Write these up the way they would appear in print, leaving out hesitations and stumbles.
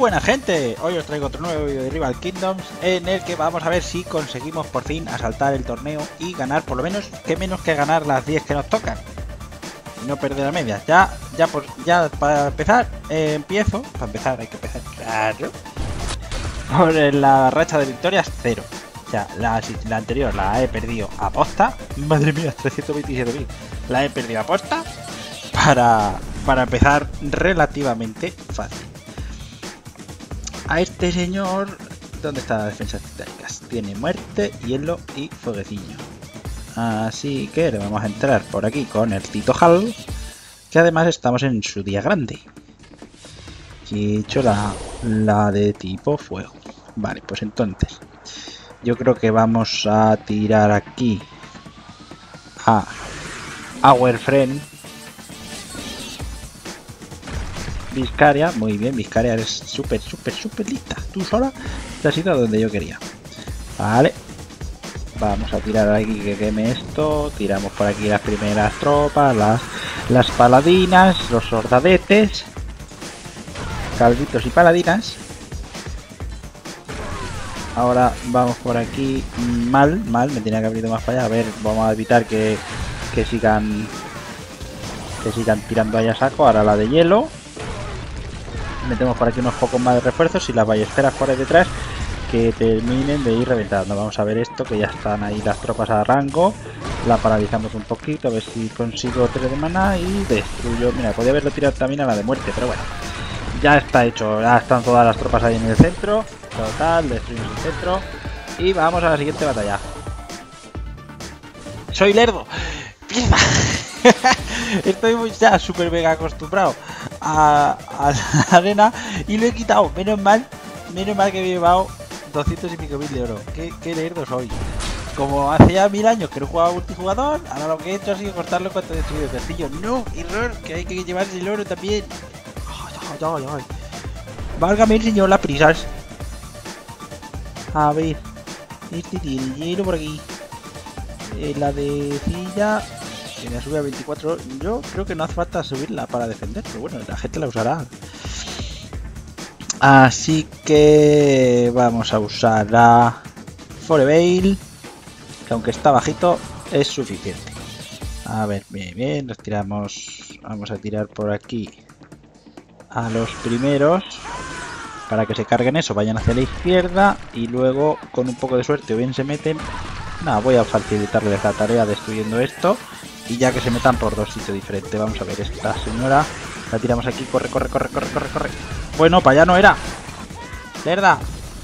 buena gente, hoy os traigo otro nuevo vídeo de Rival Kingdoms en el que vamos a ver si conseguimos por fin asaltar el torneo y ganar por lo menos, que menos que ganar las 10 que nos tocan y no perder a medias. Ya para empezar, para empezar hay que empezar, claro, por la racha de victorias 0. O sea, la anterior la he perdido a posta, madre mía, 327.000, la he perdido a posta para empezar relativamente fácil. A este señor, ¿dónde está las defensas titánicas? Tiene muerte, hielo y fueguecillo. Así que le vamos a entrar por aquí con el Tito Hal, que además estamos en su día grande. Y he hecho la de tipo fuego. Vale, pues entonces yo creo que vamos a tirar aquí a Our Friend Vizcaria. Muy bien, Vizcaria, eres súper lista. Tú sola te has ido a donde yo quería. Vale, vamos a tirar aquí que queme esto. Tiramos por aquí las primeras tropas, las paladinas, los sordadetes, calditos y paladinas. Ahora vamos por aquí. Mal, me tenía que haber ido más para allá. A ver, vamos a evitar que sigan tirando ahí a saco. Ahora la de hielo. Metemos por aquí unos pocos más de refuerzos y las ballesteras por ahí detrás que terminen de ir reventando. Vamos a ver esto, que ya están ahí las tropas a rango. La paralizamos un poquito, a ver si consigo 3 de maná y destruyo. Mira, podría haberlo tirado también a la de muerte, pero bueno, ya está hecho. Ya están todas las tropas ahí en el centro. Total, destruimos el centro y vamos a la siguiente batalla. ¡Soy lerdo! ¡Pierda! Estoy ya súper mega acostumbrado a la arena y lo he quitado. Menos mal que me he llevado 200 y pico mil de oro. Qué lerdo soy. Como hace ya 1000 años que no jugaba multijugador, ahora lo que he hecho ha sido cortarlo cuando he destruido el castillo. No, error, que hay que llevarse el oro también. Ay. Válgame el señor, las prisas. A ver, este tiene hielo por aquí. La de silla que me sube a 24. Yo creo que no hace falta subirla para defender, pero bueno, la gente la usará. Así que vamos a usar la Foreveil, que aunque está bajito es suficiente. A ver, bien, nos tiramos. Vamos a tirar por aquí a los primeros para que se carguen eso, vayan hacia la izquierda y luego con un poco de suerte o bien se meten. Nada, voy a facilitarles la tarea destruyendo esto y ya que se metan por dos sitios diferentes. Vamos a ver, esta señora la tiramos aquí, corre. Bueno, para allá no era. ¡Cerda!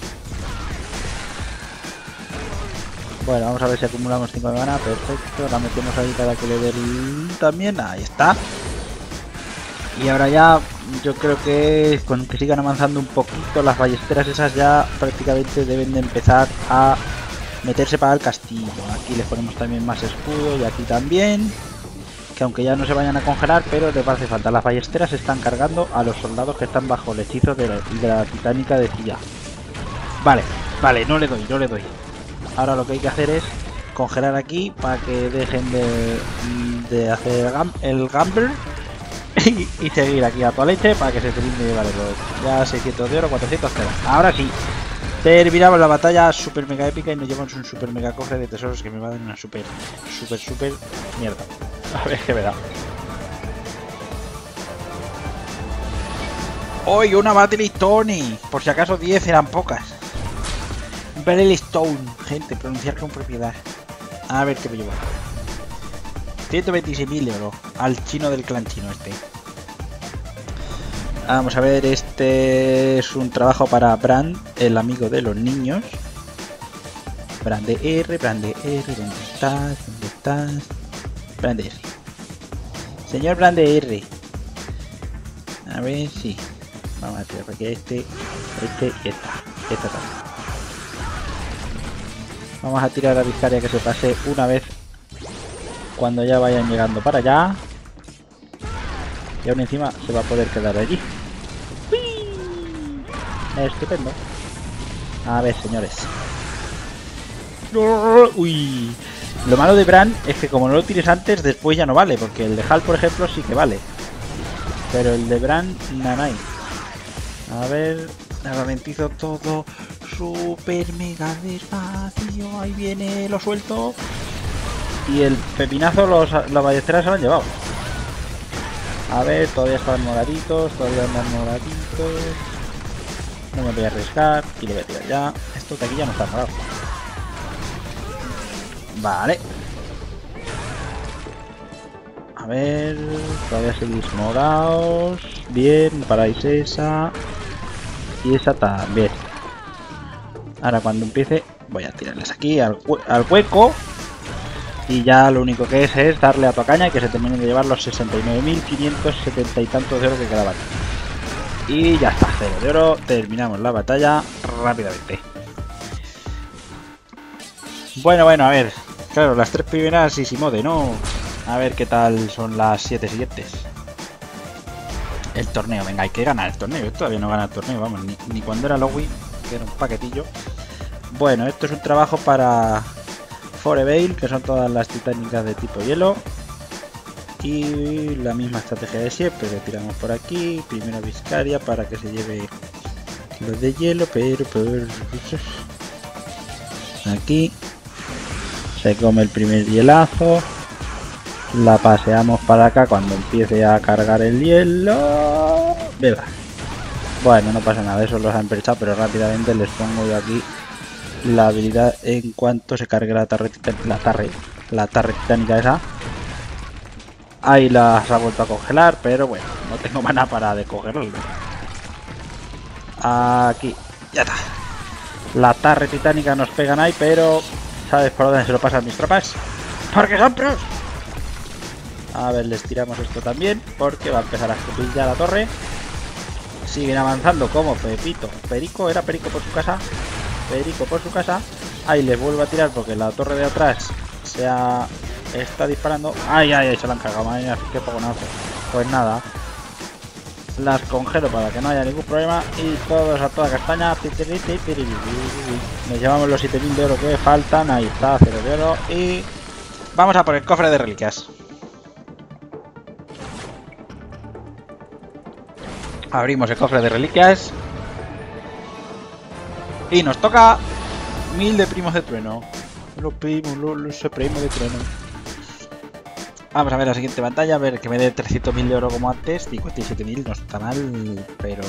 Bueno, vamos a ver si acumulamos 5 de mana. Perfecto, la metemos ahí para que le dé también. Ahí está. Y ahora ya yo creo que con que sigan avanzando un poquito las ballesteras esas ya prácticamente deben de empezar a meterse para el castillo. Aquí les ponemos también más escudo y aquí también, que aunque ya no se vayan a congelar, pero les hace falta. Las ballesteras están cargando a los soldados que están bajo el hechizo de la titánica de Cilla. Vale, no le doy. Ahora lo que hay que hacer es congelar aquí para que dejen de hacer el gamble y seguir aquí a toda leche para que se termine de llevar el oro. Ya 600 de oro, 400 cero. Ahora sí, terminamos la batalla super mega épica y nos llevamos un super mega cofre de tesoros que me va a dar una super mierda. A ver qué me da. ¡Hoy una Battle Stone! Por si acaso 10 eran pocas. Battle Stone, gente, pronunciar con propiedad. A ver qué me llevo. 126.000 de oro al chino del clan chino este. Vamos a ver, este es un trabajo para Brand, el amigo de los niños. Brand R, ¿dónde estás? Brand R. Señor Brand R. A ver si. Vamos a tirar por aquí este y esta también. Vamos a tirar a Vizcaria que se pase una vez cuando ya vayan llegando para allá. Y aún encima se va a poder quedar allí. ¡Uy! Estupendo. A ver, señores. Uy. Lo malo de Bran es que como no lo tires antes, después ya no vale. Porque el de Hal, por ejemplo, sí que vale. Pero el de Bran, nanay. A ver, Le ralentizo todo super mega despacio. Ahí viene, lo suelto. Y el pepinazo los ballesteras se lo han llevado. A ver, todavía están moraditos, todavía andan moraditos. No me voy a arriesgar y lo voy a tirar ya. Esto de aquí ya no está morado. Vale. A ver, todavía seguís morados. Bien, paráis esa. Y esa también. Ahora cuando empiece voy a tirarles aquí al hueco. Y ya lo único que es darle a tu caña y que se terminen de llevar los 69.570 y tantos de oro que quedaban. Y ya está, 0 de oro. Terminamos la batalla rápidamente. Bueno, a ver. Claro, las 3 primeras y Simode, ¿no? A ver qué tal son las 7 siguientes. El torneo, venga, hay que ganar el torneo. Yo todavía no gana el torneo, vamos, ni cuando era Lowy, que era un paquetillo. Bueno, esto es un trabajo para Foreveil, que son todas las titánicas de tipo hielo. Y la misma estrategia de siempre, que tiramos por aquí. Primero Viscaria para que se lleve los de hielo, pero por aquí se come el primer hielazo. La paseamos para acá cuando empiece a cargar el hielo. Venga. Bueno, no pasa nada, eso los han perchado, pero rápidamente les pongo yo aquí la habilidad en cuanto se cargue la torre titánica esa. Ahí las ha vuelto a congelar, pero bueno, no tengo mana para descongelarlo. Aquí, ya está. La torre titánica nos pegan ahí, pero ¿sabes por dónde se lo pasan mis tropas? ¡Porque son pros! A ver, les tiramos esto también, porque va a empezar a escupir ya la torre. Siguen avanzando como Pepito. Perico, era Perico por su casa. Perico por su casa. Ahí les vuelvo a tirar porque la torre de atrás está disparando. Ay, se la han cagado, madre mía, qué fogonazo. Pues nada, las congelo para que no haya ningún problema. Y todos a toda castaña. Nos llevamos los 7.000 de oro que faltan. Ahí está, 0 de oro. Y vamos a por el cofre de reliquias. Abrimos el cofre de reliquias. Y nos toca 1000 de primos de trueno. Los primos de trueno. Vamos a ver la siguiente pantalla. A ver que me dé 300.000 de oro como antes. 57.000 no está mal, pero...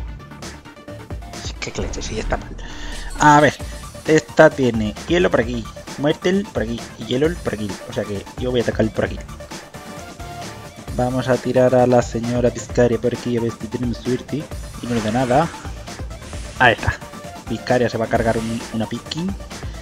qué leche, sí está mal. A ver, esta tiene hielo por aquí, muerte por aquí y hielo por aquí. O sea que yo voy a atacar por aquí. Vamos a tirar a la señora Viscaria por aquí a ver si tenemos suerte. Y no le da nada. Ahí está. Viscaria se va a cargar una picking.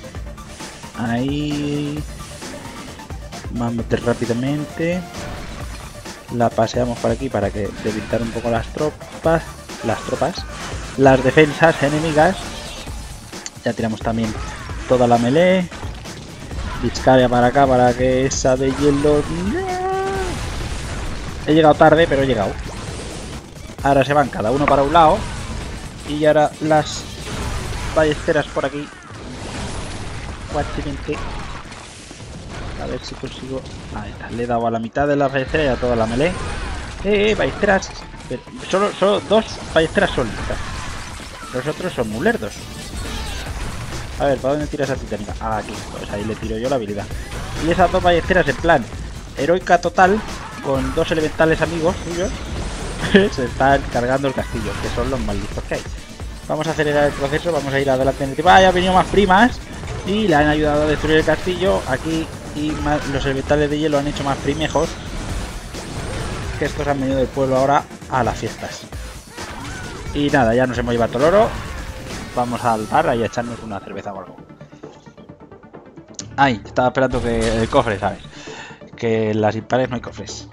Ahí. Vamos a meter rápidamente. La paseamos por aquí para que debilitar un poco las tropas. Las defensas enemigas. Ya tiramos también toda la melee. Viscaria para acá para que esa de hielo... He llegado tarde, pero he llegado. Ahora se van cada uno para un lado. Y ahora las ballesteras por aquí. Fácilmente. A ver si consigo... Ahí está. Le he dado a la mitad de la ballestera y a toda la melee. Ballesteras. Solo 2 ballesteras son listas. Los otros son muy lerdos. A ver, ¿para dónde tira esa titánica? Ah, aquí. Pues ahí le tiro yo la habilidad. Y esas 2 ballesteras en plan heroica total, con 2 elementales amigos suyos, se están cargando el castillo, que son los malditos que hay. Vamos a acelerar el proceso, vamos a ir adelante en el tiempo. Ya han venido más primas y le han ayudado a destruir el castillo. Aquí y los elementales de hielo han hecho más primejos, que estos han venido del pueblo ahora a las fiestas. Y nada, ya nos hemos llevado todo el oro. Vamos al bar y a echarnos una cerveza o algo. Ay, estaba esperando que el cofre, ¿sabes? Que en las impares no hay cofres.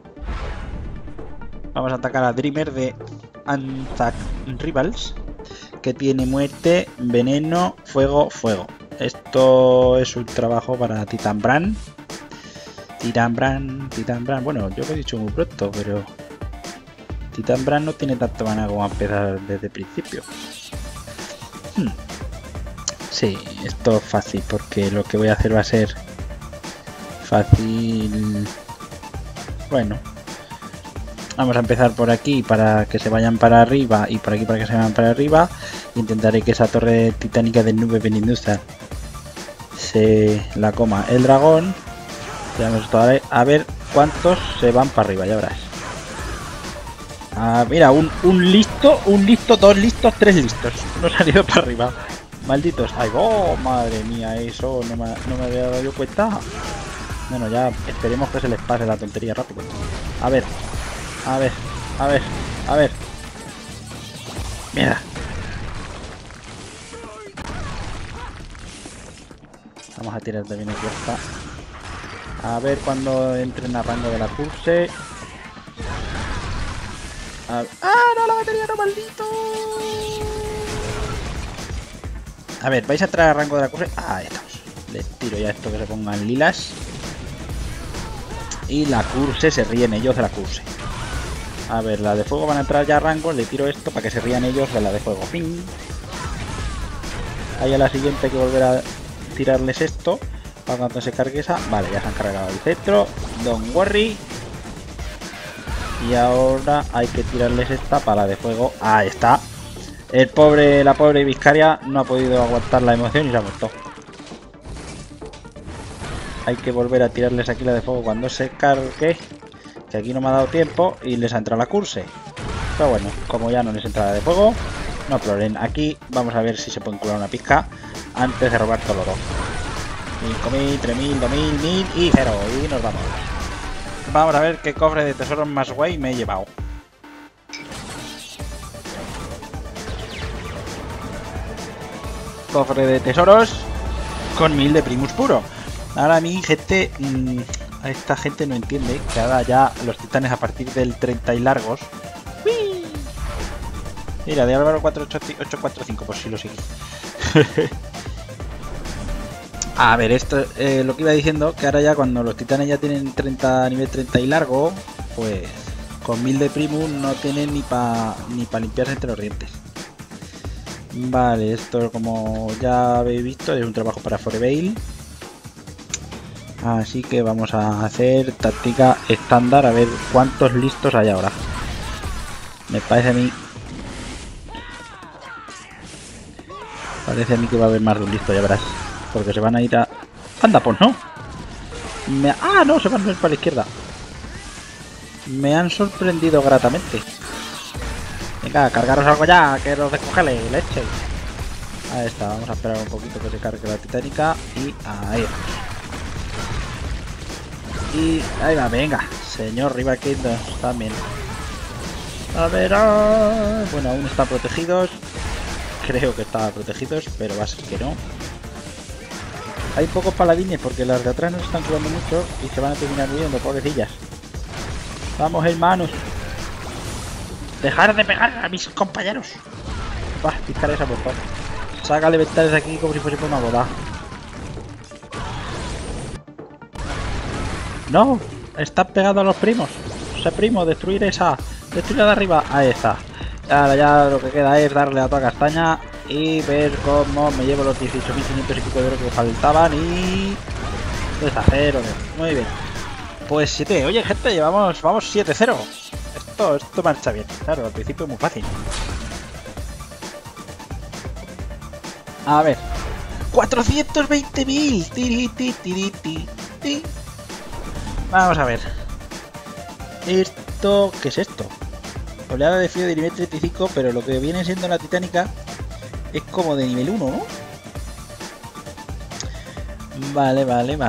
Vamos a atacar a Dreamer de Anzac Rivals, que tiene muerte, veneno, fuego, fuego. Esto es un trabajo para Titan Brand. Titan Brand. Bueno, yo lo he dicho muy pronto, pero Titan Brand no tiene tanto mana como a empezar desde el principio. Sí, esto es fácil porque lo que voy a hacer va a ser fácil. Bueno, Vamos a empezar por aquí para que se vayan para arriba y por aquí para que se vayan para arriba. Intentaré que esa torre titánica de nube venenosa se la coma el dragón. Vamos a ver cuántos se van para arriba, ya verás. Ah, mira, un listo, dos listos, tres listos. No han ido para arriba. Malditos. ¡Ay, oh! Madre mía, eso no me había dado yo cuenta. Bueno, ya esperemos que se les pase la tontería rápido. A ver. Mira. Vamos a tirar también aquí esta. A ver cuando entren a rango de la curse. ¡Ah, no! ¡La batería no, maldito! A ver, vais a entrar a rango de la curse. Ahí estamos. Les tiro ya esto que se pongan lilas. Y la curse, se ríen ellos de la curse. A ver, la de fuego van a entrar ya a rango. Le tiro esto para que se rían ellos de la de fuego. ¡Ping! Ahí a la siguiente hay que volver a tirarles esto. Para cuando se cargue esa. Vale, ya se han cargado el cetro. Don't worry. Y ahora hay que tirarles esta para la de fuego. Ahí está. La pobre Vizcaria no ha podido aguantar la emoción y se ha muerto. Hay que volver a tirarles aquí la de fuego cuando se cargue. Que aquí no me ha dado tiempo y les ha entrado la curse. Pero bueno, como ya no les entra la de fuego, no problema. Aquí vamos a ver si se pueden curar una pizca antes de robar todo el oro. 5.000, 3.000, 2.000, 1.000 y 0. Y nos vamos. Vamos a ver qué cofre de tesoros más guay me he llevado. Cofre de tesoros con 1000 de primus puro. Ahora mi gente, esta gente no entiende que ahora ya los titanes a partir del 30 y largos. ¡Uy! Mira, de Álvaro 4845, pues sí lo seguí. A ver, esto lo que iba diciendo, que ahora ya cuando los titanes ya tienen nivel 30 y largo, pues con 1000 de primus no tienen ni para limpiarse entre los dientes. Vale, esto como ya habéis visto es un trabajo para Foreveil. Así que vamos a hacer táctica estándar a ver cuántos listos hay ahora. Me parece a mí... Parece a mí que va a haber más de un listo, ya verás. Porque se van a ir a... ¡Anda, pues no! ¡Ah, no! Se van a ir para la izquierda. Me han sorprendido gratamente. Venga, cargaros algo ya, que los descongele, leche. Ahí está, vamos a esperar un poquito que se cargue la titánica. Y ahí vamos. Y ahí va, venga. Señor Rival Kingdom también. A ver, bueno, aún están protegidos. Creo que estaban protegidos, pero va a ser que no. Hay pocos paladines porque las de atrás no se están curando mucho y se van a terminar muriendo, pobrecillas. Vamos, hermanos. Dejar de pegar a mis compañeros. Va, piscar esa por favor. Sácale ventales aquí como si fuese por una boda. No, están pegados a los primos. Ese primo, destruir esa. Destruir la de arriba. Ahí está. Ahora ya lo que queda es darle a toda castaña y ver cómo me llevo los 18.500 y pico de oro que faltaban y... deshacer, muy bien. Pues 7, oye gente, vamos 7-0. Esto marcha bien. Claro, al principio es muy fácil. A ver. 420.000. Vamos a ver. Esto... ¿qué es esto? Oleada de frío de nivel 35, pero lo que viene siendo la titánica es como de nivel 1, ¿no? Vale,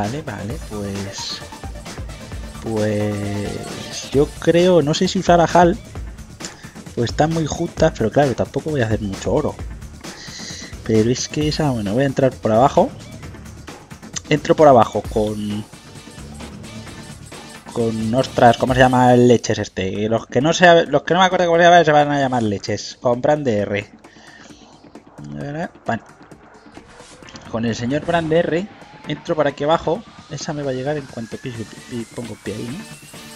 pues yo creo, no sé si usar a Hal, pues están muy justas, pero claro, tampoco voy a hacer mucho oro. Pero es que esa, bueno, voy a entrar por abajo. Entro por abajo con ostras, ¿cómo se llama el leches este? Los que no me acuerdo cómo se llama se van a llamar leches. Con Brand R. Vale. Con el señor Brand R entro por aquí abajo. Esa me va a llegar en cuanto pongo pie ahí, ¿no?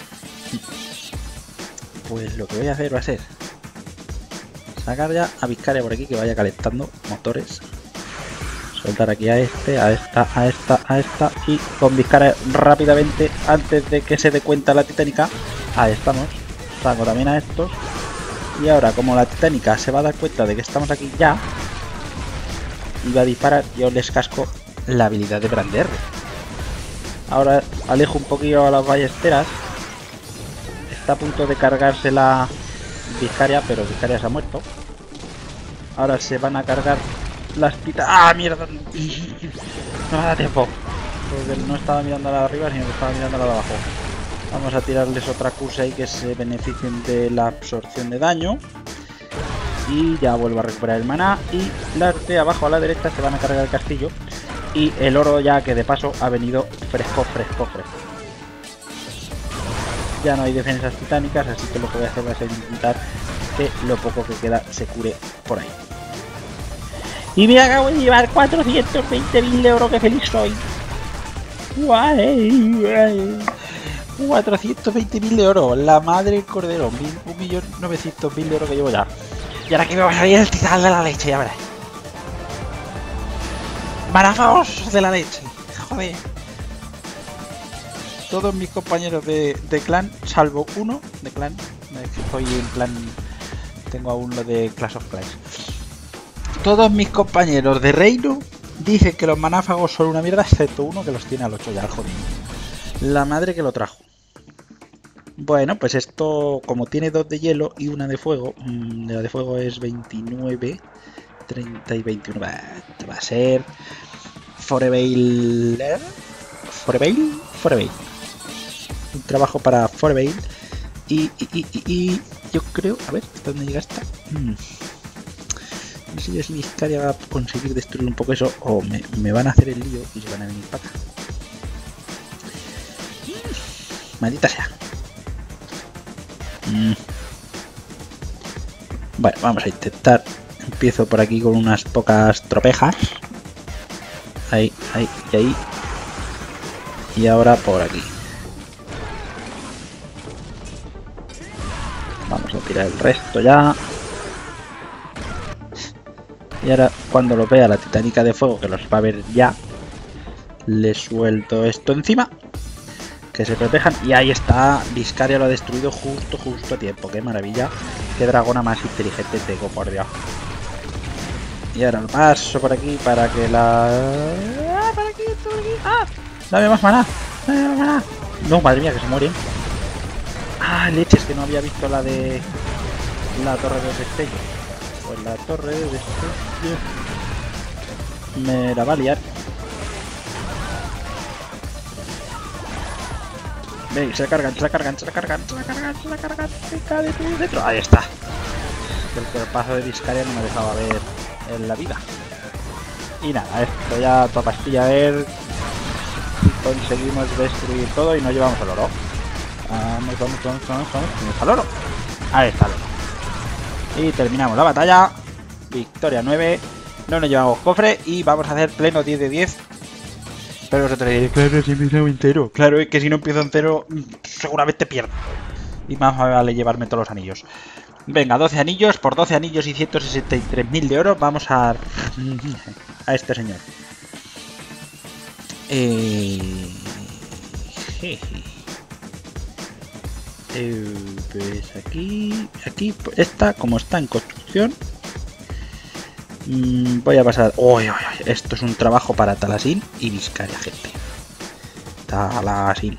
Pues lo que voy a hacer va a ser sacar ya a Vizcaria por aquí que vaya calentando motores. Soltar aquí a este, a esta y con Vizcaria rápidamente antes de que se dé cuenta la titánica. Ahí estamos. saco también a estos. Y ahora, como la titánica se va a dar cuenta de que estamos aquí ya y va a disparar, yo les casco la habilidad de Brander. Ahora alejo un poquillo a las ballesteras. Está a punto de cargarse la Vizcaria, pero Vizcaria se ha muerto. Ahora se van a cargar las titas. ¡Ah, mierda! No me da tiempo. Porque no estaba mirando a la de arriba, sino que estaba mirando a la de abajo. Vamos a tirarles otra cosa y que se beneficien de la absorción de daño. Y ya vuelvo a recuperar el maná. Y las de abajo a la derecha se van a cargar el castillo. Y el oro ya que de paso ha venido fresco. Ya no hay defensas titánicas, así que lo que voy a hacer va a ser intentar que lo poco que queda se cure por ahí. Y me acabo de llevar 420.000 de oro, que feliz soy. 420.000 de oro, la madre del cordero, 1.900.000 de oro que llevo ya. Y ahora que me va a salir el titán de la leche, ya verás. Manáfagos de la leche, joder. Todos mis compañeros de clan, salvo uno de clan, estoy en plan, tengo aún lo de Clash of Clans. Todos mis compañeros de reino dicen que los manáfagos son una mierda, excepto uno que los tiene al 8 ya, joder. La madre que lo trajo. Bueno, pues esto, como tiene 2 de hielo y una de fuego, la de fuego es 29, 30 y 21. Va a ser Foreveil. Un trabajo para Foreveil. Y yo creo, a ver, ¿hasta dónde llega esta? No sé si Vizcaria va a conseguir destruir un poco eso o me van a hacer el lío y se van a venir para acá. Maldita sea. Bueno, vamos a intentar. Empiezo por aquí con unas pocas tropejas. Ahí. Y ahora por aquí. Vamos a tirar el resto ya. Y ahora cuando lo vea la titánica de fuego, que los va a ver ya, le suelto esto encima. Que se protejan. Y ahí está. Vizcaria lo ha destruido justo a tiempo. Qué maravilla. Qué dragona más inteligente tengo, por Dios. Y ahora lo paso por aquí para que la... por aquí. ¡Ah! Dame más maná. No, madre mía, que se mueren. Ah, leches, que no había visto la de... la torre de destello. Pues la torre de destello me la va a liar. Veis, se la cargan. Dentro. Ahí está. El cuerpazo de Vizcaria no me dejaba ver en la vida. Y nada, esto ya toda pastilla, a ver si conseguimos destruir todo y nos llevamos el oro. Vamos al oro. Ahí está el oro. Y terminamos la batalla. Victoria 9. No nos llevamos cofre y vamos a hacer pleno 10 de 10. Pero vosotros diréis, claro, si empiezo en cero. Claro, es que si no empiezo en cero, seguramente pierdo. Y más me vale llevarme todos los anillos. Venga, 12 anillos. Por 12 anillos y 163.000 de oro vamos a este señor. Pues aquí, esta, como está en construcción, voy a pasar. Esto es un trabajo para Talasin y Vizcaria, gente. Talasin.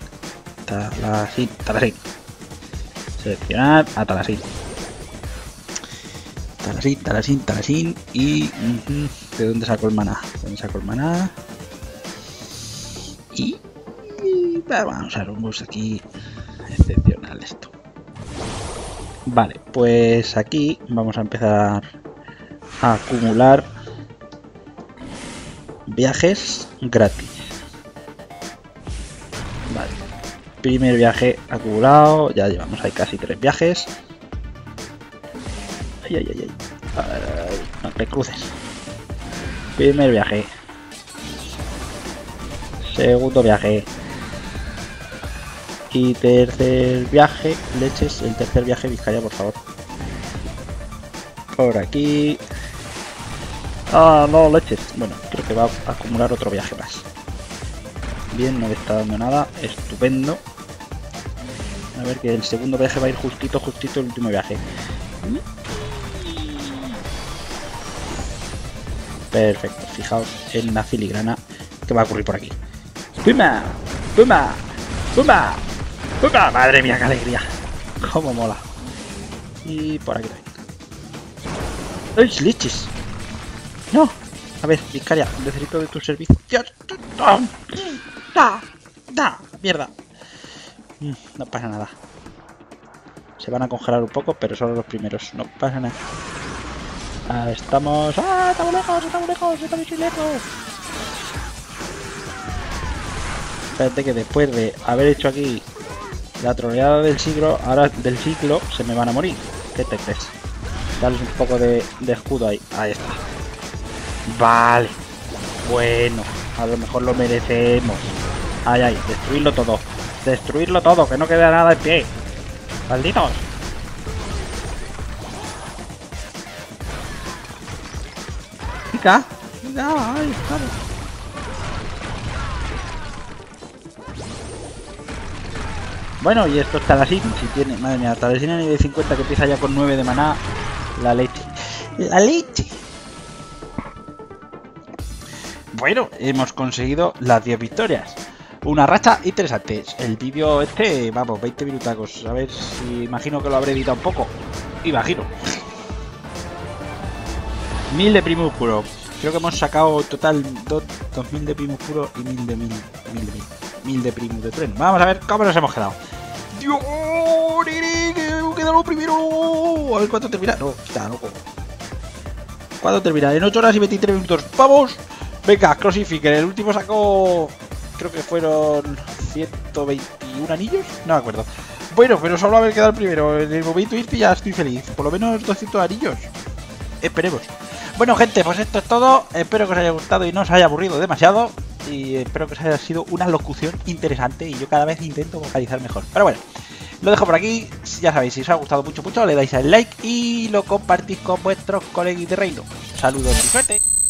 Seleccionar a Talasin. Y ¿de dónde saco el maná? Y vamos a un bus aquí excepcional esto. Vale, pues aquí vamos a empezar a acumular viajes gratis. Vale, primer viaje acumulado, ya llevamos ahí casi 3 viajes. Ay. No te cruces. Primer viaje. Segundo viaje. Y tercer viaje. Leches, el tercer viaje, Vizcaria, por favor. Por aquí. Ah, no, leches. Bueno, creo que va a acumular otro viaje más. Bien, no le está dando nada. Estupendo. A ver, que el segundo viaje va a ir justito el último viaje. Perfecto, fijaos en la filigrana que va a ocurrir por aquí. ¡Puma! ¡Puma! ¡Puma! ¡Puma! ¡Madre mía, qué alegría! ¡Cómo mola! Y por aquí también. ¡Ay, leches! ¡No! A ver, Vicaria, necesito de tus servicios. ¡Da! ¡Mierda! No pasa nada. Se van a congelar un poco, pero solo los primeros. No pasa nada. Estamos... ¡Ah! ¡Estamos lejos! ¡Estamos muy lejos! Espérate que después de haber hecho aquí la troleada del siglo, ahora del ciclo, se me van a morir. ¿Qué te crees? Dale un poco de escudo ahí. Ahí está. Vale. Bueno, a lo mejor lo merecemos. Ay, destruirlo todo. Destruirlo todo, que no quede nada en pie. ¡Malditos! ¡Pica! ¡Ay, claro! Bueno, y esto está así. Si tiene, madre mía, Talesina nivel 50 que empieza ya con 9 de maná. La leche. ¡La leche! Bueno, hemos conseguido las 10 victorias. Una racha interesante. El vídeo este, vamos, 20 minutacos. A ver si imagino que lo habré editado un poco. Imagino. 1000 de primo puro. Creo que hemos sacado total 2000 de primo puro y 1000 de 1000 de primo de tren. Vamos a ver cómo nos hemos quedado. ¡Dios! ¡Quedamos primero! A ver cuánto termina. No, está loco. ¿Cuándo termina? En 8 horas y 23 minutos. ¡Vamos! Venga, Crossificker. El último sacó... Creo que fueron 121 anillos. No me acuerdo. Bueno, pero solo haber quedado el primero. En el momento irte ya estoy feliz. Por lo menos 200 anillos. Esperemos. Bueno, gente, pues esto es todo. Espero que os haya gustado y no os haya aburrido demasiado. Y espero que os haya sido una locución interesante. Y yo cada vez intento vocalizar mejor. Pero bueno, lo dejo por aquí. Ya sabéis, si os ha gustado mucho, le dais al like y lo compartís con vuestros colegas de reino. Saludos y suerte.